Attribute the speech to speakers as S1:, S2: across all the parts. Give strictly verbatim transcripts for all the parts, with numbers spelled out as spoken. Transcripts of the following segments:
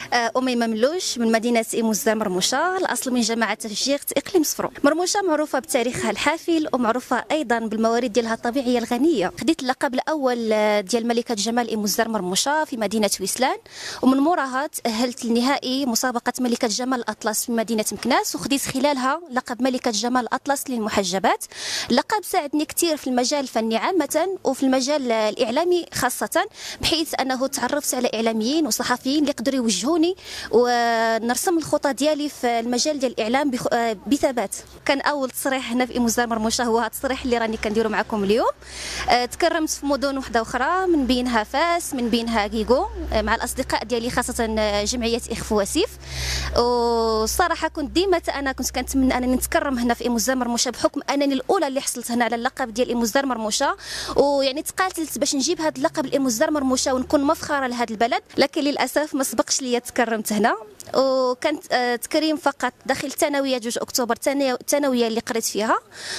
S1: أميمة مملوش من مدينة إيموزا مرموشة، الأصل من جماعة تفجير إقليم صفرو. مرموشة معروفة بتاريخها الحافل ومعروفة أيضا بالموارد ديالها الطبيعية الغنية. خديت اللقب الأول ديال ملكة جمال إيموزا مرموشة في مدينة ويسلان، ومن موراها تأهلت لنهائي مسابقة ملكة جمال الأطلس في مدينة مكناس، وخديت خلالها لقب ملكة جمال الأطلس للمحجبات. اللقب ساعدني كثير في المجال الفني عامة وفي المجال الإعلامي خاصة، بحيث أنه تعرفت على إعلاميين وصحفيين اللي يقدروا يوجهوني ونرسم الخطى ديالي في المجال ديال الاعلام بثبات. كان اول تصريح هنا في إيموزا مرموشة هو هذا التصريح اللي راني كنديرو معكم اليوم. تكرمت في مدن وحده اخرى، من بينها فاس، من بينها كيكو، مع الاصدقاء ديالي خاصه جمعيه اخف واسيف. والصراحه كنت ديما انا كنت كنتمنى انني نتكرم هنا في إيموزا مرموشة، بحكم انني الاولى اللي حصلت هنا على اللقب ديال إيموزا مرموشة، ويعني تقاتلت باش نجيب هذا اللقب لإيموزا مرموشة ونكون مفخره لهذا البلد، لكن للاسف ما سبقش ليا تكرمت هنا. وكانت تكريم فقط داخل الثانويه جوج اكتوبر، الثانويه اللي قريت فيها،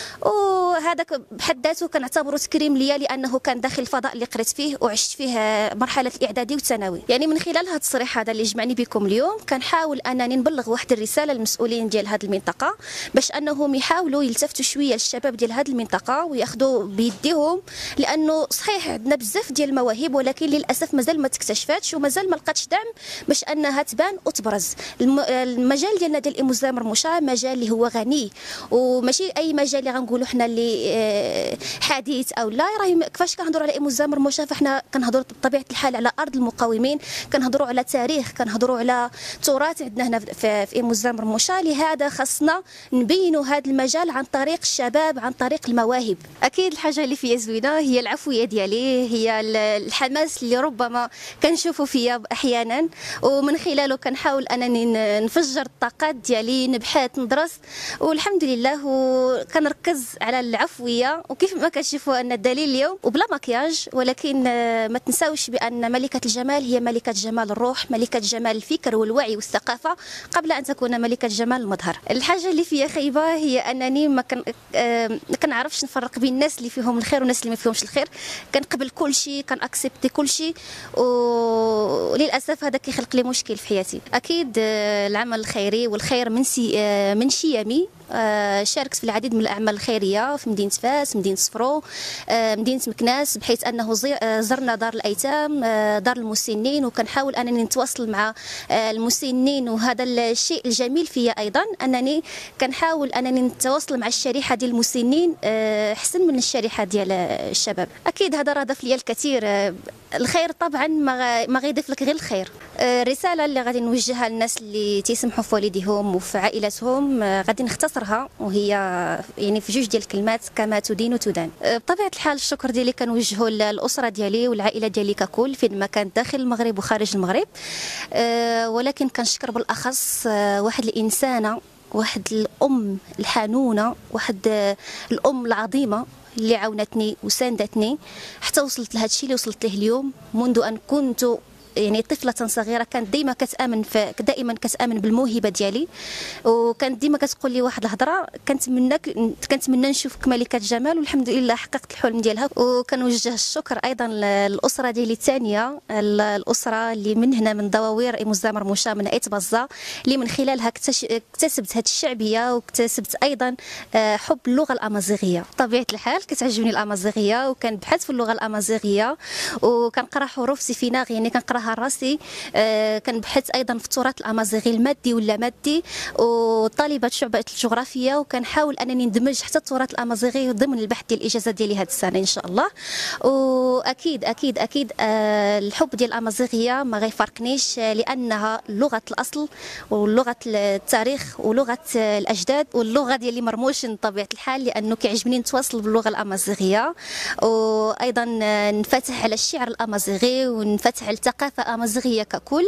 S1: وهذاك بحد ذاته كنعتبره تكريم ليا لانه كان داخل الفضاء اللي قريت فيه وعشت فيه مرحله الاعدادي والثانوي. يعني من خلال هذا التصريح هذا اللي جمعني بكم اليوم كنحاول انني نبلغ واحد الرساله للمسؤولين ديال هذه المنطقه، باش انهم يحاولوا يلتفتوا شويه للشباب ديال هذه المنطقه وياخذوا بيديهم، لانه صحيح عندنا بزاف ديال المواهب ولكن للاسف مازال ما تكتشفاتش ومازال ما لقاتش دعم باش انها تبان وتبرز. المجال ديالنا ديال إيموزا مرموشة مجال اللي هو غني، وماشي اي مجال اللي غنقولوا حنا اللي حديث او لا. راه كيفاش كنهضروا على إيموزا مرموشة فاحنا كنهضروا بطبيعه الحال على ارض المقاومين، كنهضروا على تاريخ، كنهضروا على تراث عندنا هنا في إيموزا مرموشة. لهذا خاصنا نبينوا هذا المجال عن طريق الشباب، عن طريق المواهب. اكيد الحاجه اللي فيا زوينه هي العفويه ديالي، هي الحماس اللي ربما كنشوفوا فيا احيانا، ومن خلاله كنحاول انني نفجر الطاقات ديالي، نبحث، ندرس، والحمد لله وكنركز على العفويه. وكيف ما كتشوفوا ان الدليل اليوم وبلا مكياج، ولكن ما تنساوش بان ملكه الجمال هي ملكه جمال الروح، ملكه جمال الفكر والوعي والثقافه قبل ان تكون ملكه جمال المظهر. الحاجه اللي فيها خايبه هي انني ما كن ما كنعرفش نفرق بين الناس اللي فيهم الخير والناس اللي ما فيهمش الخير. كنقبل كل شيء، كنأكسبتي كل شيء، وللاسف هذا كيخلق لي مشكل في حياتي. اكيد العمل الخيري والخير من سي من شيمي. شاركت في العديد من الاعمال الخيريه في مدينه فاس، مدينه صفرو، مدينه مكناس، بحيث انه زرنا دار الايتام، دار المسنين، وكنحاول انني نتواصل مع المسنين. وهذا الشيء الجميل فيا ايضا انني كنحاول انني نتواصل مع الشريحه ديال المسنين احسن من الشريحه ديال الشباب. اكيد هذا راه ضاف لي الكثير. الخير طبعا ما غيضيف لك غير الخير. الرساله اللي غادي نوجهها للناس اللي تيسمحوا في والديهم وفي عائلاتهم غادي نختصرها، وهي يعني في جوج ديال الكلمات: كما تدين تدان. بطبيعه الحال الشكر ديالي كنوجهه للاسره ديالي والعائله ديالي ككل فيما كان داخل المغرب وخارج المغرب، ولكن كنشكر بالاخص واحد الانسانه، واحد الام الحنونه، واحد الام العظيمه اللي عاونتني وساندتني حتى وصلت لهذا الشيء اللي وصلت له اليوم. منذ ان كنت يعني طفله صغيره كانت ديما كتامن في دائما كتامن بالموهبه ديالي، وكانت ديما كتقول لي واحد الهضره: كنتمنى كنتمنى نشوفك ملكه جمال، والحمد لله حققت الحلم ديالها. وكنوجه الشكر ايضا للاسره ديالي الثانيه، الاسره اللي من هنا من ضواوير إيموزا مرموشة، من ايت بزا، اللي من خلالها اكتسبت هذه الشعبيه واكتسبت ايضا حب اللغه الامازيغيه. بطبيعه الحال كتعجبني الامازيغيه، وكنبحث في اللغه الامازيغيه، وكنقرا حروف سيفيناغ، يعني كنقرا راسي. آه كنبحث ايضا في التراث الامازيغي المادي ولا مادي، وطالبه شعبه الجغرافيا، وكنحاول انني ندمج حتى التراث الامازيغي ضمن البحث ديال الاجازه ديالي هذه السنه ان شاء الله. واكيد اكيد اكيد آه الحب ديال الامازيغيه ما غيفارقنيش، لانها لغه الاصل ولغه التاريخ ولغه الاجداد واللغه ديالي مرموش بطبيعه الحال، لانه كيعجبني نتواصل باللغه الامازيغيه. وايضا نفتح على الشعر الامازيغي ونفتح على الثقافه الامازيغيه ككل.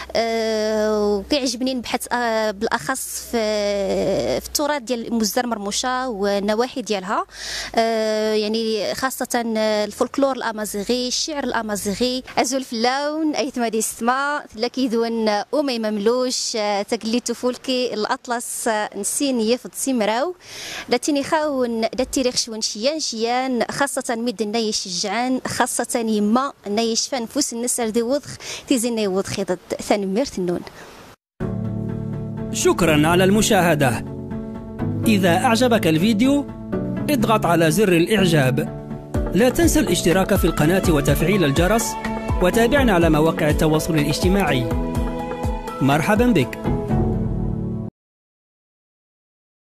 S1: أه وكيعجبني نبحث أه بالاخص في, في التراث ديال إيموزا مرموشة والنواحي ديالها، أه يعني خاصه الفولكلور الامازيغي، الشعر الامازيغي. ازول في اللون ايت مادي السماء لكيدون أميمة مملوش تقليتو فولكي الاطلس نسين يفض سيمراو لاتيني خاون داتيريخ شون شيان شيان، خاصه مد النايش الجعان، خاصه يما النايش فنفوس النسر دي وض تيزيني وض خيض ثاني ميرت النون.
S2: شكرا على المشاهدة. إذا أعجبك الفيديو اضغط على زر الإعجاب. لا تنسى الاشتراك في القناة وتفعيل الجرس، وتابعنا على مواقع التواصل الاجتماعي. مرحبا بك.